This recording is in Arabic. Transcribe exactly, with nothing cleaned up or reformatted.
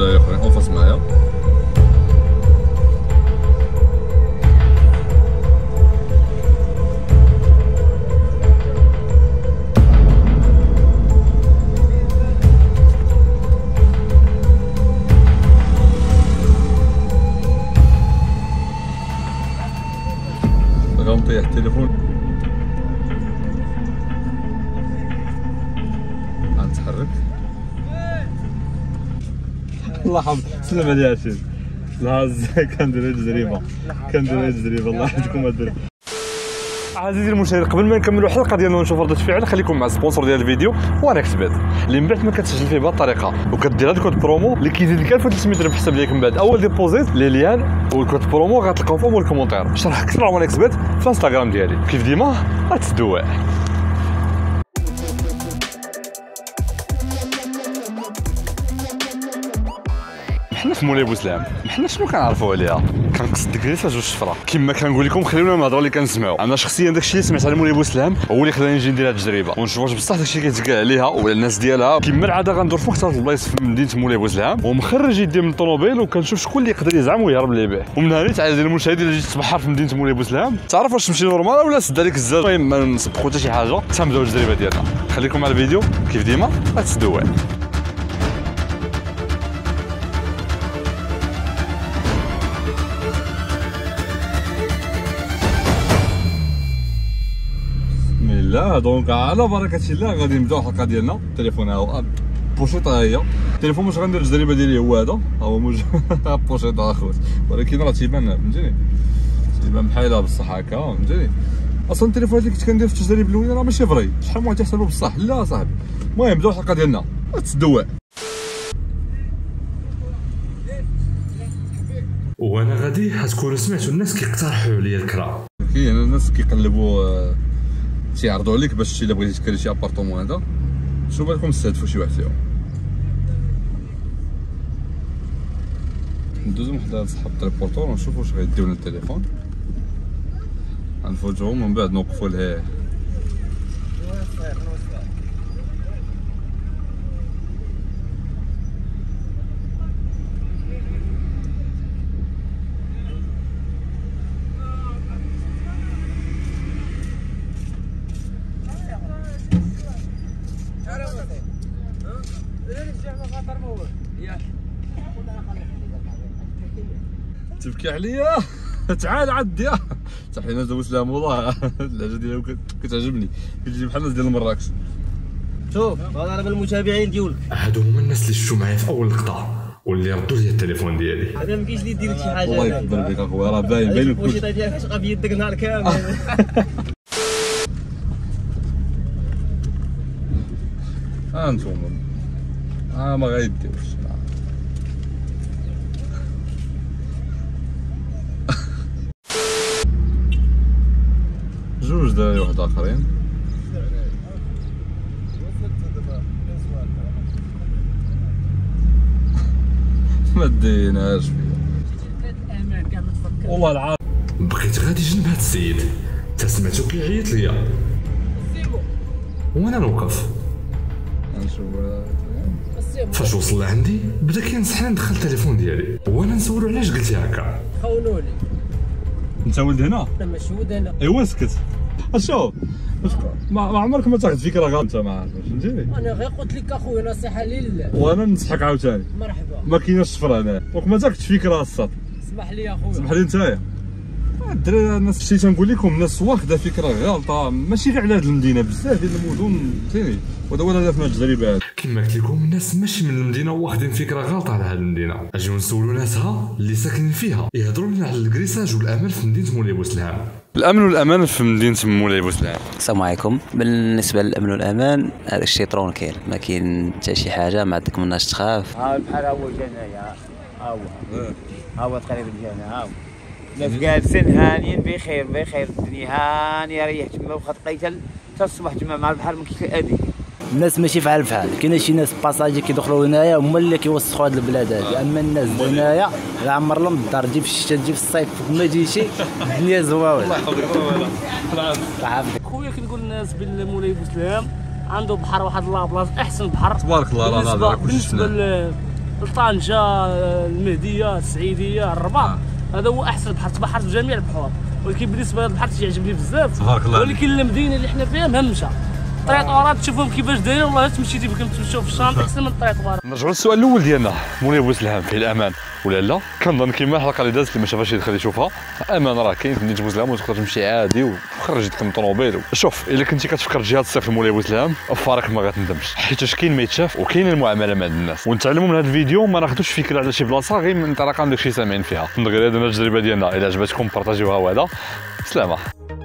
دراري اخرين اوفاس معايا. غنطيح التليفون غنتحرك. الله يحفظك. سلم عليا عشير. لا كندير تجربه كندير تجربه الله يحفظكم الدراري. عزيزي المشاهد، قبل ما نكملوا الحلقه ديالنا ونشوفوا ردة الفعل، خليكم مع السبونسور ديال الفيديو هو نكسبات، اللي من بعد ما كتسجل فيه بهذه الطريقه وكدير هذا الكود برومو اللي كيزيد لك ألف وثلاثمية درهم في الحساب ديالك من بعد اول ديبوزيت. لي ليان والكود برومو غتلقاو في اول كومونتير. شرح اكثر على نكسبات في الانستغرام ديالي. كيف ديما غتسدوا. حنا في مولاي بوسلام، حنا شنو كنعرفوا عليها؟ كنقصد كريساج والشفره. كما كنقول لكم خليونا نهضروا اللي كنسمعوا. انا شخصيا داكشي اللي سمعت على مولاي بوسلام هو اللي خلاني نجي ندير هذه التجربه ونشوف واش بصح داكشي كيتقال عليها ولا الناس ديالها. كما العاده غندور في مختلف البلايص في مدينه مولاي بوسلام ومخرج يدي من الطوموبيل وكنشوف شكون اللي يقدر يزعم ويهرب ليه به. ومن هنا تعالى المشاهدين اللي جيت تبحر في مدينه مولاي بوسلام تعرف واش تمشي نورمال ولا سد عليك الزاز. المهم ما نسبقوا حتى شي حاجه، تنبداو التجربه ديالنا. خليكم مع الفيديو كيف ديما غتسدوا. لا دونك على بركه الله غادي نبداو الحلقه ديالنا. التليفون ها هو بوشيطه، ها هي التليفون. واش غندير التجربه ديالي هو هذا، ها هو موج بوشيطه اخوت، ولكن راه تيبان فهمتيني تيبان بحالها بصح هكا فهمتيني. اصلا التليفون اللي كنت كندير في التجارب الاولى راه ماشي فري، شحال من واحد تيحسبو بصح. لا صاحبي، المهم نبداو الحلقه ديالنا غتسدوا. وانا غادي حتكونوا سمعتوا الناس كيقترحوا عليا الكرا. كاين الناس كيقلبوا تيعرضوا عليك باش الا بغيتي تكري شي ابارطومون هذا شنو بالكم تستهدفوا شي واحد فيهم. ندوزو حدا صحاب التريبورتور ونشوفوا واش غيديو لنا التليفون، غنفوتوهم ومن بعد نوقفوا لهيه. تبكي عليا تعال عدي تحينا ناس بوسلام والله اللهجه ديالهم كتعجبني، كتجي بحال الناس ديال مراكش. شوف هذا راه المتابعين ديالك، هادو هما الناس اللي شفتو معايا في اول لقطه واللي ردوا لي التليفون ديالي. هذا ما كاينش اللي يدير لك شي حاجه. الله يكبر بك اخويا راه باين باين لك البوشيطه ديالك تبقى بيدك نهار كامل. ها انتوما ها ما غايديوش. جوج دراري واحد اخرين ما ديناش والله العظيم. بقيت غادي جنب هاد السيد حتى سمعتو كيعيط ليا وانا نوقف. فاش وصل لعندي بدا كينصحني ندخل التليفون ديالي وانا نسولو علاش قلتي هكا. خونوني. انت ولد هنا؟ انا ماشي ولد هنا. ايوا اسكت. شوف ما عمرك ما تاخذ فكره غلط انت ما فهمتيني. انا غير قلت لك اخويا نصيحه لله وانا ننصحك عاوتاني. مرحبا. ما كايناش الصفر هنا دونك ما تاخذش فكره السط. اسمح لي اخويا. اسمح لي نتايا. الدراري الناس شتي تنقول لكم الناس واخده فكره غلطه ماشي غير على هاد المدينه، بزاف ديال المدن فهمتيني، وهذا هو الهدف من التجربه هذه. كما قلت لكم الناس ماشي من المدينه واخدين فكره غلطه على هاد المدينه. اجيو نسولوا ناسها اللي ساكنين فيها يهضروا لنا على الكريساج والامان في مدينه مولاي بوسلام. الامن والامان في مدينه مولاي بوسلام. السلام عليكم. بالنسبه للامن والامان هذا الشيء ترونكيل، ما كاين حتى شي حاجه، ما عندك مناش تخاف. ها بحال ها هو جنايا، ها هو ها هو تقريبا جانا، ها هو الناس جالسين هانيين بخير بخير، الدنيا هانيه ريح تما وخا قيتل حتى الصباح تما مع البحر ما كاينش اذي. الناس ماشي فعال فعال، كاين شي ناس باساجي كيدخلوا هنايا هما اللي كيوسخوا هذه البلاد هذه. اما الناس هنايا لا عمر لهم الدار، تجي في الشتاء تجي في الصيف ما تجيش الدنيا زواوله. الله يحفظك الله يحفظك خويا. كنقول للناس بلي مولاي بوسلام عنده بحر واحد لابلاص احسن بحر تبارك الله. راه بالنسبه بالنسبه طنجه، المهديه، السعيديه، الرباط، هذا هو احسن بحر، تبحرت في جميع البحور، ولكن بالنسبه لهذا البحر تيعجبني بزاف. تبارك الله. ولكن المدينه اللي حنا فيها مهمشه، الطريطورات تشوفهم كيفاش دايرين، والله تمشيتي بكم تمشيو في الشانطه احسن من الطريطورات. نرجعوا للسؤال الاول ديالنا، مولاي بوسلام فيه الامان ولا لا؟ كنظن كيما الحلقه اللي دازت اللي ما شافهاش يدخل يشوفها، امان راه كاين في مدينه بوسلام وتقدر تمشي عادي وخرج يدك من الطوموبيل. شوف الا كنتي كتفكر تجي هذا الصيف لمولاي بوسلام الفريق ما غتندمش، حيت كاين ما يتشاف وكاين المعامله مع الناس، ونتعلموا من هذا الفيديو ما ناخذوش فكره على شي بلاصه غير من طريقه من داكشي سامعين فيها. من غير هذه التجربه ديالنا، الا عجبتكم بارطاجيوها، وهذا سلامه.